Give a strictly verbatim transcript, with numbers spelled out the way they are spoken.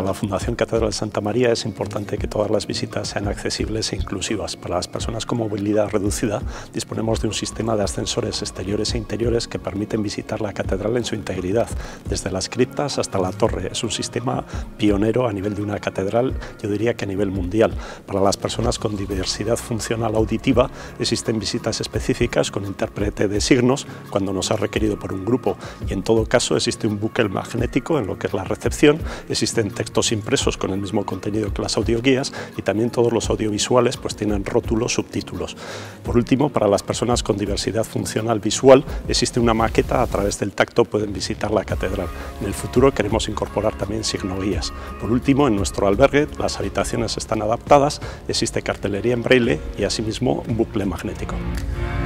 la Fundación Catedral de Santa María es importante que todas las visitas sean accesibles e inclusivas. Para las personas con movilidad reducida disponemos de un sistema de ascensores exteriores e interiores que permiten visitar la catedral en su integridad, desde las criptas hasta la torre. Es un sistema pionero a nivel de una catedral, yo diría que a nivel mundial. Para las personas con diversidad funcional auditiva existen visitas específicas con intérprete de signos cuando nos ha requerido por un grupo, y en todo caso existe un bucle magnético en lo que es la recepción. Existen textos impresos con el mismo contenido que las audioguías, y también todos los audiovisuales pues tienen rótulos, subtítulos. Por último, para las personas con diversidad funcional visual existe una maqueta, a través del tacto pueden visitar la catedral. En el futuro queremos incorporar también signoguías. Por último, en nuestro albergue las habitaciones están adaptadas, existe cartelería en braille y asimismo un bucle magnético.